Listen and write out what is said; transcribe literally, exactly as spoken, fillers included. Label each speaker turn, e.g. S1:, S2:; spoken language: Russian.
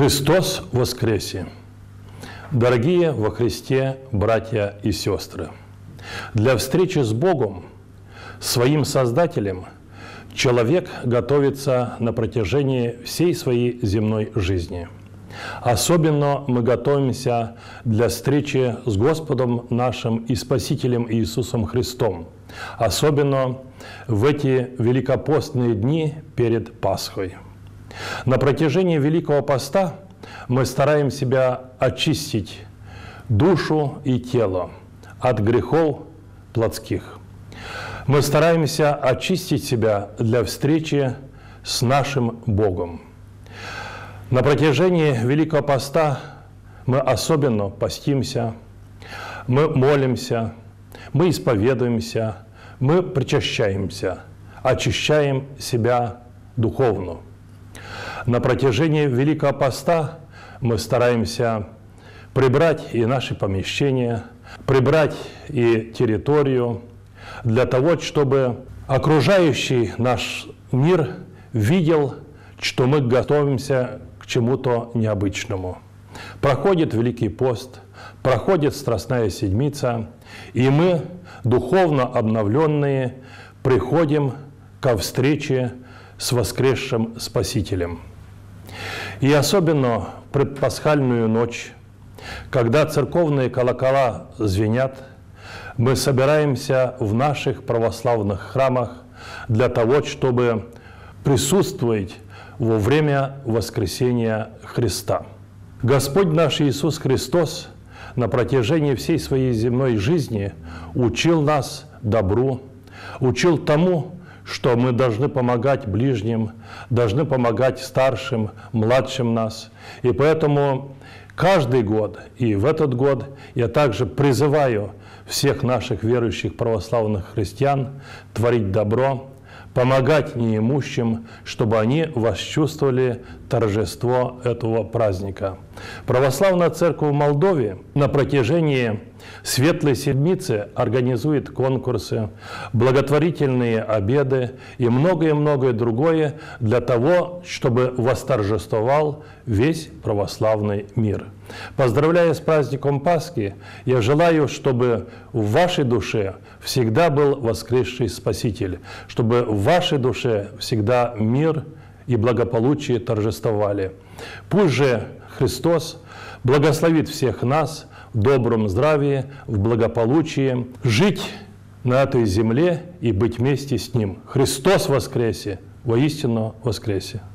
S1: Христос воскресе! Дорогие во Христе братья и сестры! Для встречи с Богом, своим Создателем, человек готовится на протяжении всей своей земной жизни. Особенно мы готовимся для встречи с Господом нашим и Спасителем Иисусом Христом, особенно в эти великопостные дни перед Пасхой. На протяжении Великого Поста мы стараем себя очистить душу и тело от грехов плотских. Мы стараемся очистить себя для встречи с нашим Богом. На протяжении Великого Поста мы особенно постимся, мы молимся, мы исповедуемся, мы причащаемся, очищаем себя духовно. На протяжении Великого Поста мы стараемся прибрать и наши помещения, прибрать и территорию, для того, чтобы окружающий наш мир видел, что мы готовимся к чему-то необычному. Проходит Великий пост, проходит Страстная Седмица, и мы, духовно обновленные, приходим ко встрече с воскресшим Спасителем. И особенно в предпасхальную ночь, когда церковные колокола звенят, мы собираемся в наших православных храмах для того, чтобы присутствовать во время воскресения Христа. Господь наш Иисус Христос на протяжении всей своей земной жизни учил нас добру, учил тому, что мы должны помогать ближним, должны помогать старшим, младшим нас. И поэтому каждый год, и в этот год, я также призываю всех наших верующих православных христиан творить добро, помогать неимущим, чтобы они восчувствовали торжество этого праздника. Православная церковь в Молдове на протяжении Светлой Седмицы организует конкурсы, благотворительные обеды и многое-многое другое для того, чтобы восторжествовал весь православный мир. Поздравляя с праздником Пасхи, я желаю, чтобы в вашей душе всегда был воскресший Спаситель, чтобы в вашей душе всегда мир и благополучие торжествовали. Пусть же Христос благословит всех нас в добром здравии, в благополучии, жить на этой земле и быть вместе с Ним. Христос воскресе! Воистину воскресе!